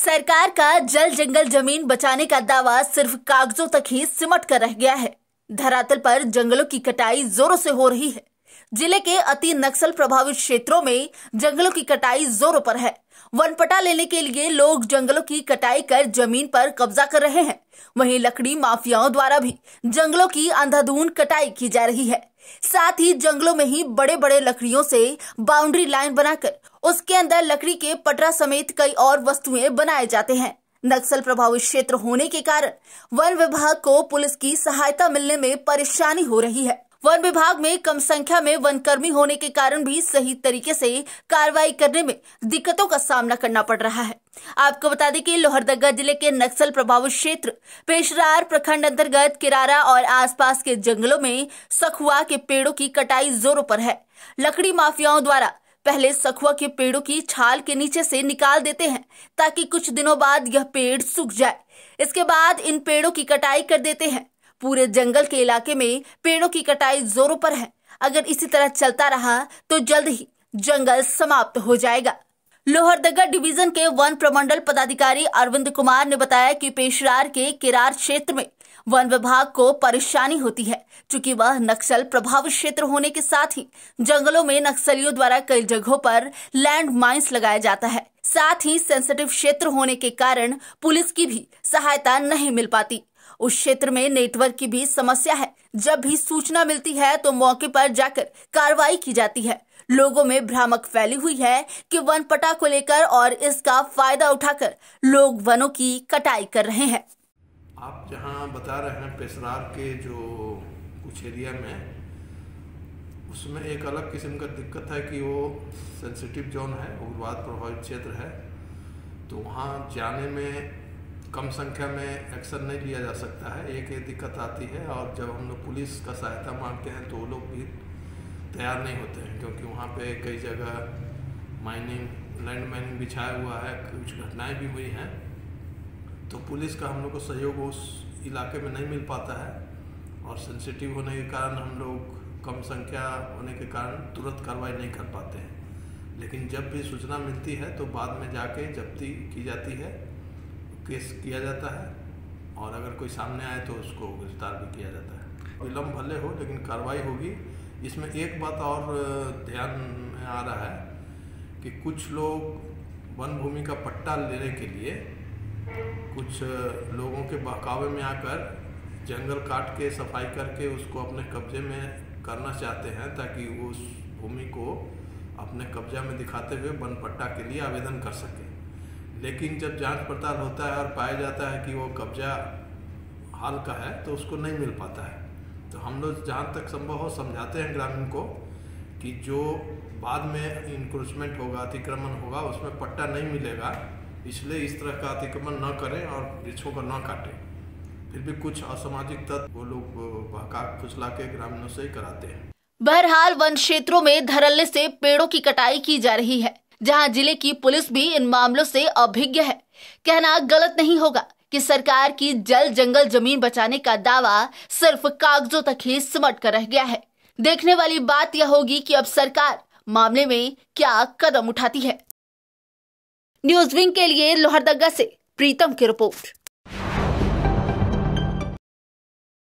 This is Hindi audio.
सरकार का जल जंगल जमीन बचाने का दावा सिर्फ कागजों तक ही सिमट कर रह गया है। धरातल पर जंगलों की कटाई जोरों से हो रही है। जिले के अति नक्सल प्रभावित क्षेत्रों में जंगलों की कटाई जोरों पर है। वन पट्टा लेने के लिए लोग जंगलों की कटाई कर जमीन पर कब्जा कर रहे हैं। वहीं लकड़ी माफियाओं द्वारा भी जंगलों की अंधाधुंध कटाई की जा रही है। साथ ही जंगलों में ही बड़े बड़े लकड़ियों से बाउंड्री लाइन बनाकर उसके अंदर लकड़ी के पटरा समेत कई और वस्तुएं बनाए जाते हैं। नक्सल प्रभावित क्षेत्र होने के कारण वन विभाग को पुलिस की सहायता मिलने में परेशानी हो रही है। वन विभाग में कम संख्या में वन कर्मी होने के कारण भी सही तरीके से कार्रवाई करने में दिक्कतों का सामना करना पड़ रहा है। आपको बता दें कि लोहरदगा जिले के नक्सल प्रभावित क्षेत्र पेशरार प्रखंड अंतर्गत किरारा और आसपास के जंगलों में सखुआ के पेड़ों की कटाई जोरों पर है। लकड़ी माफियाओं द्वारा पहले सखुआ के पेड़ों की छाल के नीचे से निकाल देते हैं ताकि कुछ दिनों बाद यह पेड़ सूख जाए। इसके बाद इन पेड़ों की कटाई कर देते हैं। पूरे जंगल के इलाके में पेड़ों की कटाई जोरों पर है। अगर इसी तरह चलता रहा तो जल्द ही जंगल समाप्त हो जाएगा। लोहरदगा डिवीजन के वन प्रमंडल पदाधिकारी अरविंद कुमार ने बताया कि पेशरार के किरार क्षेत्र में वन विभाग को परेशानी होती है, क्योंकि वह नक्सल प्रभावित क्षेत्र होने के साथ ही जंगलों में नक्सलियों द्वारा कई जगहों पर लैंड माइंस लगाया जाता है। साथ ही सेंसिटिव क्षेत्र होने के कारण पुलिस की भी सहायता नहीं मिल पाती। उस क्षेत्र में नेटवर्क की भी समस्या है। जब भी सूचना मिलती है तो मौके पर जाकर कार्रवाई की जाती है। लोगों में भ्रामक फैली हुई है कि वन पट्टा को लेकर और इसका फायदा उठाकर लोग वनों की कटाई कर रहे हैं। आप जहां बता रहे हैं पेशरार के जो कुछ एरिया में, उसमें एक अलग किस्म का दिक्कत है कि वो सेंसिटिव जोन है, उग्रवाद प्रभावित क्षेत्र है। तो वहाँ जाने में कम संख्या में एक्शन नहीं लिया जा सकता है। एक ये दिक्कत आती है। और जब हम लोग पुलिस का सहायता मांगते हैं तो वो लोग भी तैयार नहीं होते हैं, क्योंकि वहाँ पे कई जगह लैंड माइनिंग बिछाया हुआ है, कुछ घटनाएं भी हुई हैं। तो पुलिस का हम लोग को सहयोग उस इलाके में नहीं मिल पाता है। और सेंसिटिव होने के कारण हम लोग कम संख्या होने के कारण तुरंत कार्रवाई नहीं कर पाते हैं। लेकिन जब भी सूचना मिलती है तो बाद में जाके जब्ती की जाती है, केस किया जाता है, और अगर कोई सामने आए तो उसको गिरफ्तार भी किया जाता है। विलम्ब भले हो लेकिन कार्रवाई होगी। इसमें एक बात और ध्यान में आ रहा है कि कुछ लोग वन भूमि का पट्टा लेने के लिए कुछ लोगों के बहकावे में आकर जंगल काट के सफाई करके उसको अपने कब्जे में करना चाहते हैं, ताकि उस भूमि को अपने कब्जा में दिखाते हुए वन पट्टा के लिए आवेदन कर सके। लेकिन जब जांच पड़ताल होता है और पाया जाता है कि वो कब्जा हाल का है तो उसको नहीं मिल पाता है। तो हम लोग जहाँ तक संभव हो समझाते हैं ग्रामीण को कि जो बाद में इंक्रोचमेंट होगा, अतिक्रमण होगा, उसमें पट्टा नहीं मिलेगा, इसलिए इस तरह का अतिक्रमण न करें और वृक्षों को न काटें। फिर भी कुछ असामाजिक तत्व वो लोग बहका फुसला के ग्रामीणों से ही कराते हैं। बहरहाल वन क्षेत्रों में धड़ल्ले से पेड़ों की कटाई की जा रही है, जहां जिले की पुलिस भी इन मामलों से अभिज्ञ है। कहना गलत नहीं होगा कि सरकार की जल जंगल जमीन बचाने का दावा सिर्फ कागजों तक ही सिमट कर रह गया है। देखने वाली बात यह होगी कि अब सरकार मामले में क्या कदम उठाती है। न्यूज़ विंग के लिए लोहरदगा से प्रीतम की रिपोर्ट।